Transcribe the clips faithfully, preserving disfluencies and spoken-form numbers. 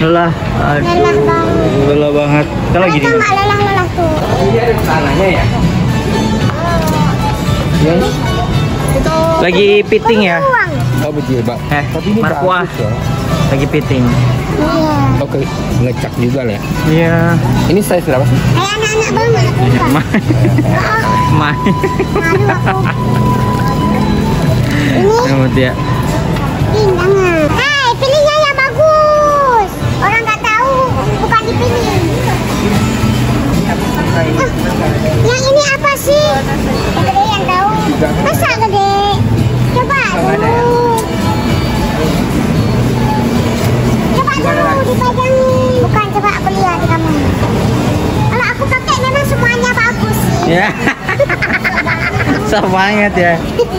Lelah. Aduh. Lelah banget. Lelah banget. Kita lagi di Nggak lelah-lelah tuh. Ini ada tanahnya ya? Iya. lagi fitting ya. Oh betul, Pak. Eh, Tapi ini Markuah. bagus ya. Lagi fitting. Iya. Oke, ngecak juga lah ya. Iya. Ini size berapa sih? Kayak anak-anak banget aku buka. Main. Main. Aduh aku. Ini Nyamut ya. Ih, jangan. Hai, pilihnya yang bagus. Orang nggak tahu, bukan dipilih. Ah, yang ini apa sih? Yang gede yang tahu. Masa gede? Coba dulu. Coba dulu dipajangin. Bukan, coba aku lihat di kamu. Kalau aku pakai memang semuanya bagus sih. Ya. Semangat ya.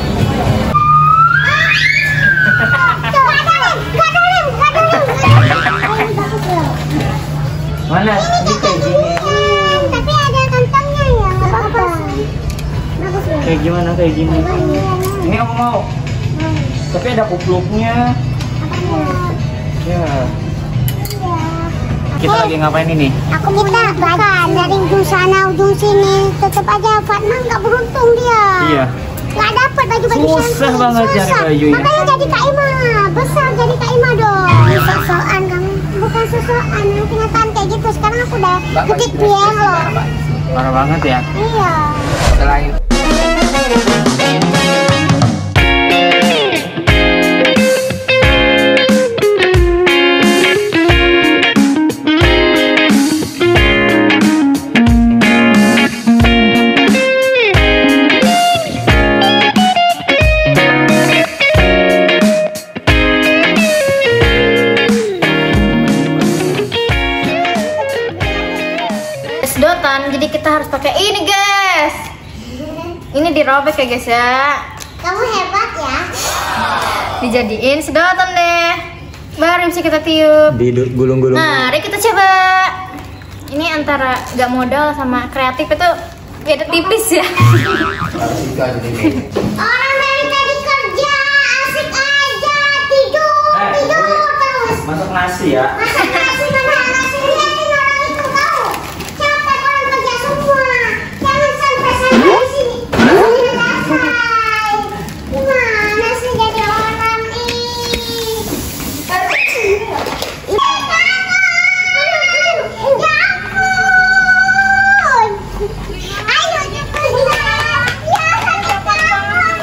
Mana? Ini kayak gini. Tapi ada kantongnya ya, nggak apa-apa. Bagus ya. Kayak gimana kayak gini? Ini aku mau. Tapi ada kupluknya. Ya. Kita lagi ngapain ini? Aku minta bahkan dari ujung sana ujung sini, tetap aja Fatma nggak beruntung dia. Iya. Nggak dapat baju-baju Susah cantik. banget cari Susah. baju ya. Makanya jadi Kak Ima, besar jadi Kak Ima dong. Sok-sokan kamu, bukan sok-sokan. Yang kenyataan kayak gitu. Sekarang aku udah ketik pieng loh. Parah banget ya. Iya. Selain sedotan, jadi kita harus pakai ini guys. Ini dirobek ya guys ya. Kamu hebat ya. Dijadiin sedotan deh. Baru bisa kita tiup. Di gulung-gulung. Nah, mari kita coba. Ini antara gak modal sama kreatif itu beda tipis ya. Orang dari tadi kerja asik aja tidur tidur terus. Masuk nasi ya. Masak nasi mana nasi liatin orang itu tahu. Capek orang kerja semua. Jangan sampai sampai di sini. Selesai. Gimana sih jadi orang nih? Ya ampun. Ayo cepat. Ya sakit banget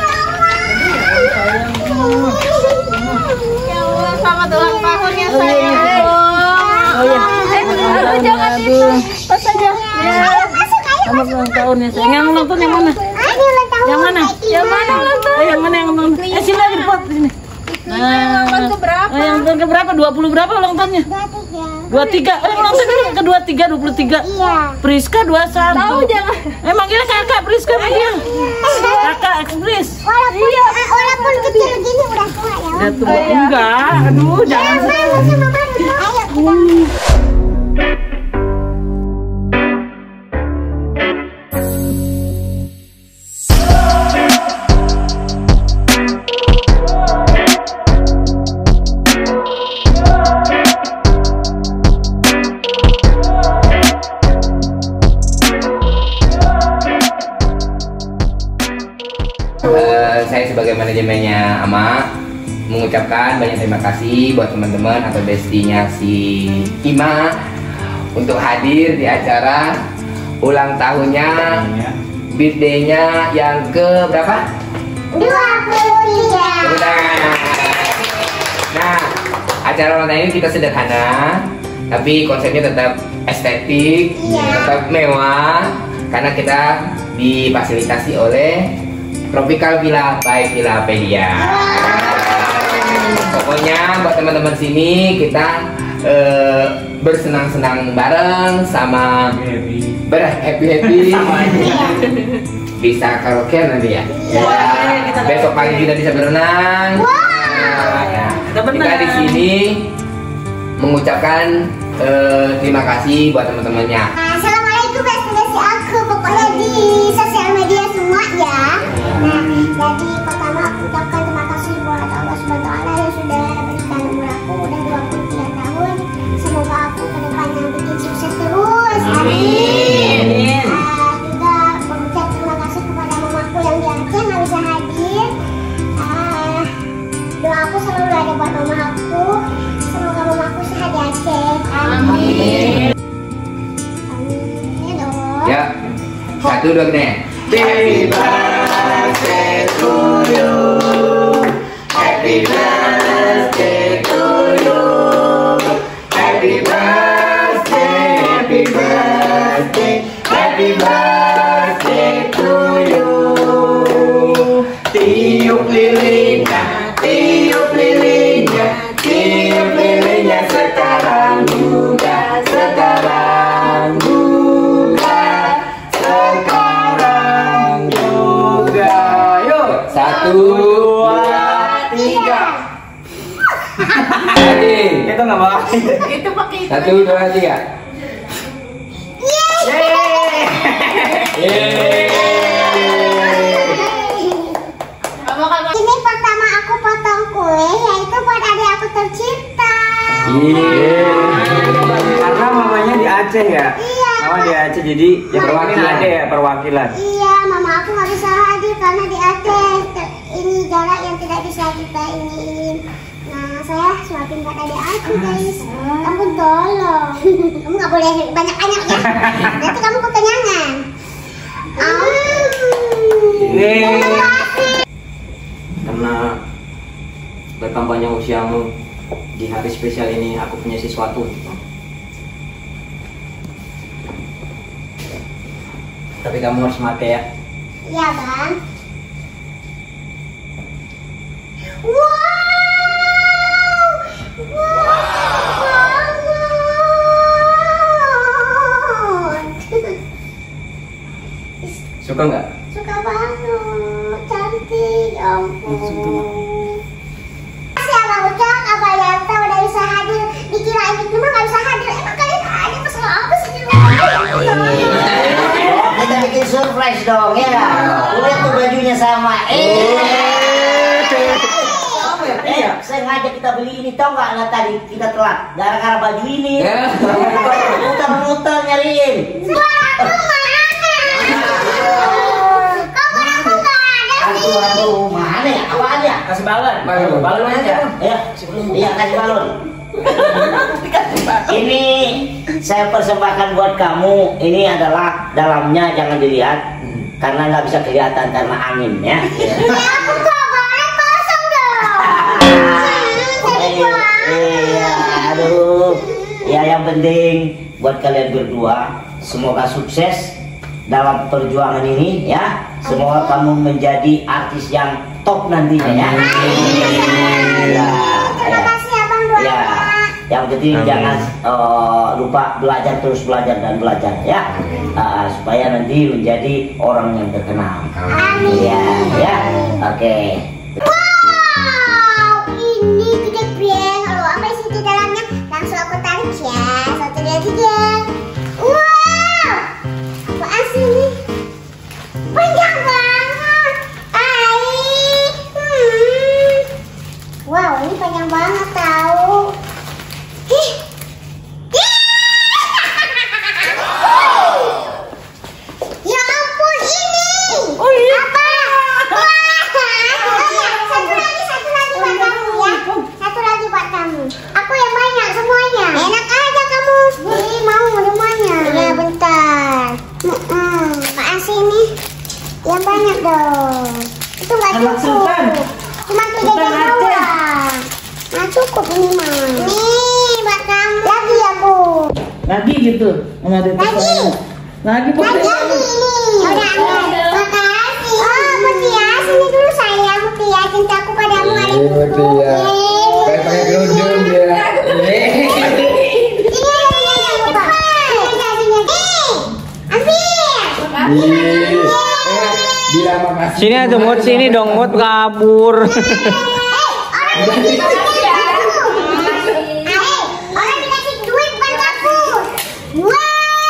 ya Allah. Selamat ulang tahun ya sayang. Oh iya. Aduh, jangan itu. Pas aja. Ya. Masuk ayo. Selamat ulang tahun ya sayang. Yang ulang tahun yang mana? Ini ulang tahun. Yang mana? Yang mana ulang tahun? Oh, yang mana yang ulang tahun? Eh sini lagi pot sini. Nah, Ulang tahun keberapa? oh, yang tahun keberapa? dua puluh berapa ulang tahunnya? Dua tiga. dua puluh tiga. Oh, yang ulang tahun dulu ke dua puluh tiga, dua puluh tiga. Iya. Priska dua puluh satu. Tahu jangan. Emang dia kakak Priska sama dia. Kakak Pris. Walaupun eh, walaupun kecil gini udah tua ya. Udah tua. Enggak. Aduh, jangan. Malu sama malu. Ayo kita. Eh, saya sebagai manajemennya Ama mengucapkan banyak terima kasih buat teman-teman atau bestinya si Ima untuk hadir di acara ulang tahunnya, birthday-nya yang ke berapa? Dua puluh tiga. Udah. Nah, acara ulang tahun ini kita sederhana, tapi konsepnya tetap estetik, Iya. tetap mewah, karena kita difasilitasi oleh Tropical Villa by Villapedia. Pokoknya buat teman-teman sini kita eh, bersenang-senang bareng sama berhappy-happy. Bisa karaoke nanti ya. Ya. Besok pagi kita bisa berenang. Nah, ya. Kita di sini mengucapkan eh, terima kasih buat teman-temannya. Assalamualaikum besti-besti aku. Pokoknya di sosial media semua ya. Nah, jadi pertama aku ucapkan terima kasih buat Allah Subhanahu wa taala yang sudah berikan umur aku udah dua puluh tiga tahun. Semoga Satu dua gini. Happy birthday to you. Happy birthday to you. Happy birthday, happy birthday, happy birthday to you. Tiup lilinnya, tiup lilinnya, tiup lilinnya sekarang juga, sekarang juga, sekarang juga. Yuk, satu, dua, tiga. Jadi, Itu nggak bawa. Itu pakai itu. satu, dua, tiga. Kamu kan Ini pertama aku potong kue, yaitu buat adik aku tercinta. Karena mamanya di Aceh ya. Iya. Mama di Aceh jadi ya perwakilan aja ya perwakilan. Iya, mama aku nggak bisa hadir karena di Aceh. Ter- Ini jarak yang tidak bisa kita iniin. Nah, saya suapin buat adik aku, guys. Kamu tolong. Kamu nggak boleh banyak-banyak ya. Nanti kamu kekenyangan. Ah. Ini Terima kasih. karena bertambahnya usiamu di hari spesial ini aku punya sesuatu. Tapi kamu harus pakai ya. Iya, Bang. Wow! Wow! Banget. Suka nggak? Suka banget. Cantik, ya ampun. Makasih ya Bang Ucok, Abah Yanta udah bisa hadir. Dikirain di rumah nggak bisa hadir. Emang kalian ada masalah apa sih di rumah? Oh, kita bikin surprise dong ya nggak? Lihat tuh bajunya sama. Eh, eh, sengaja kita beli ini tau nggak? Nggak tadi kita telat gara-gara baju ini. Muter-muter nyariin. Suara aku mana? Kamu aku nggak ada sih. Aduh, aduh, mana ya? Apaan ya? Kasih balon. Balon. Balon aja. Ya, iya kasih balon. Ini saya persembahkan buat kamu. Ini adalah dalamnya jangan dilihat karena nggak bisa kelihatan karena angin ya. Ya aku nggak boleh pasang dong. Sedih banget. Iya, aduh. Ya yang penting buat kalian berdua semoga sukses dalam perjuangan ini ya. Semoga kamu menjadi artis yang top nantinya ya. Ya, Terima ya. kasih Abang doanya. Ya, yang penting Amin. jangan eh, lupa belajar terus belajar dan belajar ya. Eh, supaya nanti menjadi orang yang terkenal. Amin. Ya, ya. Oke. Wow, ini gede breng. Kalau apa isi di dalamnya? Langsung aku tarik ya. Satu dua tiga. Wow, apaan sih ini? Panjang banget. Ai. Hmm. Wow, ini panjang banget tahu. Ih. Ih. Ya ampun ini. Oh iya. Apa? Wah. Oh iya, satu lagi, satu lagi buat kamu ya. Satu lagi buat kamu. Aku yang banyak semuanya. Enak aja kamu. Ini mau semuanya. Ya bentar. Mm-mm. Makasih nih. Yang banyak dong. Itu nggak Anak cukup. Sultan. Cuma tiga Sultan jam Aceh. doang. Nggak cukup ini mah. Nih buat kamu. Lagi ya bu. Lagi gitu. Sama ada Lagi. Lagi Lagi pokoknya. lagi ini. Udah ada. Makasih. Oh Mutia, sini dulu sayang. Mutia, cintaku padamu ada Iya, buku. Mutia. Yeay. Kayak pakai kerudung dia. Ini ada yang lupa. Ini gajinya. Eh, ambil. Ih, eh, bilang makasih. Sini ada Mut, sini dong Mut kabur. Eh, orang dikasih duit. Eh, orang dikasih duit bukan kabur. Wow.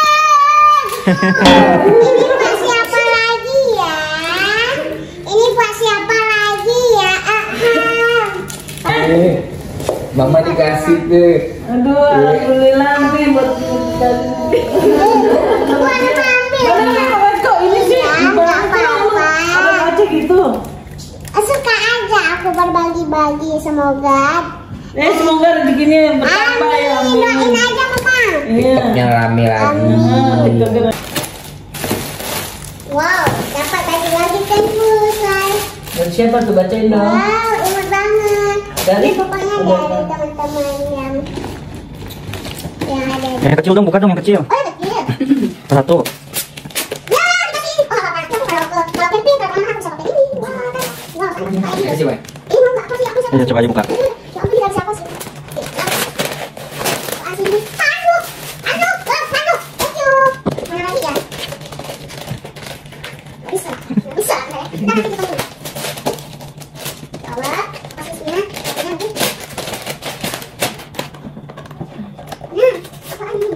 Ini buat siapa lagi ya? Ini buat siapa lagi ya? Ah, ah. Eh, Mama dikasih tuh. Aduh, alhamdulillah nih buat Ibu ada ambil. Mana kok ini sih? Ya, Di bawah nggak apa-apa. ada aja gitu. Suka aja aku berbagi-bagi, semoga. Eh semoga rezekinya bertambah ya. Amin. Doain aja mama. Iya. Yang rame lagi. Ah, gitu, gitu. Wow, dapat lagi lagi tembus guys. Dari siapa tuh, bacain dong. Wow, imut banget. Dari? Ini pokoknya dari teman-teman yang yang ada. Yang kecil dong, buka dong yang kecil. Oh, yang kecil. Satu. Ya, dikasih. Oh, apa? Kalau kalau kalau camping kalau anak aku bisa pakai ini. Wah, kan. Wah, kan. Terima kasih, Boy. Ini mau nggak? Apa sih? Aku bisa. Ya, coba aja buka. Ya ampun, dari siapa sih? Kasih ini. Anu, anu, anu. Thank you. Mana lagi ya? Nggak bisa, nggak bisa. Kita nanti kita tunggu. Bawa, kasih sini. Ini nanti. Nah, apaan ini?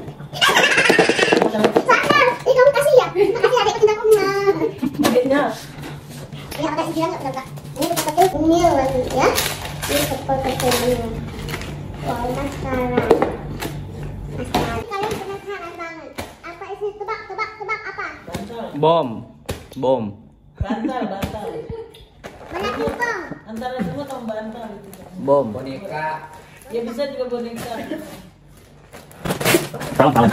Sakar, ini kamu kasih ya? Makasih adikku cintaku. Adiknya. Ya, makasih bilang nggak udah. Ini kita pakai mil ya. Ini kecil-kecil mil. Wow, masalah. Masalah. Kalian penasaran banget. Apa isi tebak, tebak, tebak apa? Bantal. Bom. Bom. Bantal, bantal. Mana kupong? Antara semua sama bantal gitu. Bom. Boneka. Ya bisa juga boneka. Salam, salam.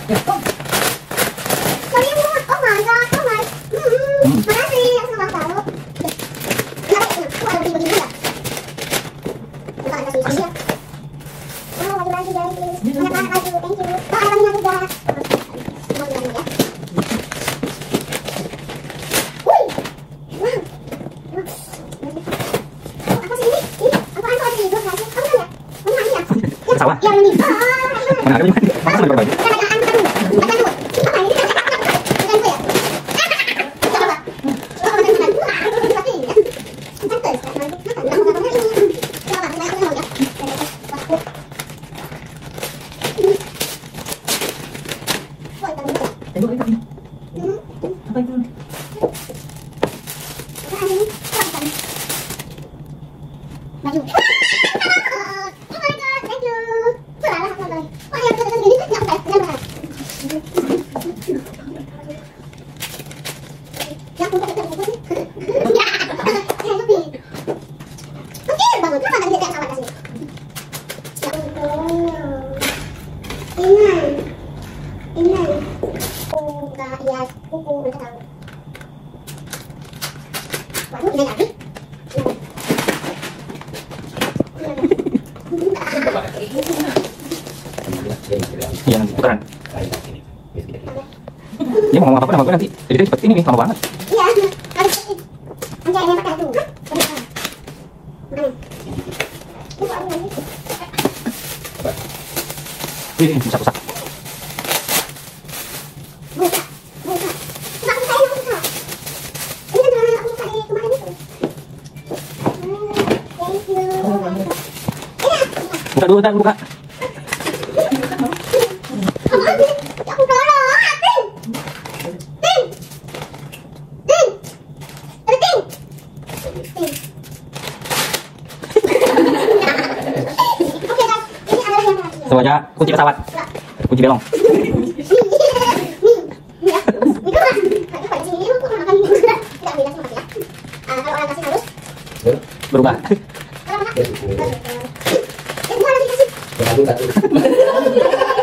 Kalian mau? Oh my god, oh my. Hmm, makasih. Aku nggak tahu. Kenapa ini? Aku ada begini ya? Bukan ada sih ya. Oh, lagi-lagi guys. Anak-anak lagi, thank you. Oh, ada banyak juga. Mau bilang ya? Wih, wow. Oh, apa sih ini? Ini apaan kok ada di bawah sih? Kamu lihat? Mana ini ya? Ya, Sawah. yang ini. Oh, Mana ada juga? Apa sama berbagi? Apa itu? Maju. Oh my god, thank you. Salah aku lagi. Oh ya, betul betul ini enggak apa, jangan. Ya, aku tak tahu sih. Ya. Ya, tapi. Kecil banget, kenapa enggak dia sama kasih? Ya ampun. Ini. Ini. Oh, enggak ya, kuku udah tahu. Waduh, ini lagi. Iya, nanti tukeran. Dia mau ngomong apa sama gue nanti. Jadi dia seperti ini nih, lama banget. Iya, harus ini. Nanti ada yang pakai itu. Mana? Ini kok ada lagi? Wih, rusak-rusak. Buka, buka. Buka, buka, ini buka. Ini kan yang aku buka di kemarin itu. Hmm, thank you. Ini, buka. Buka dulu, buka. buka. Apaan sih? Ya aku dorong. Ah, ting. Ting. Ting. Ada ting. Ting. Oke guys, ini ada yang lagi. Coba aja kunci pesawat. Kunci belong. Berubah. Ya, satu.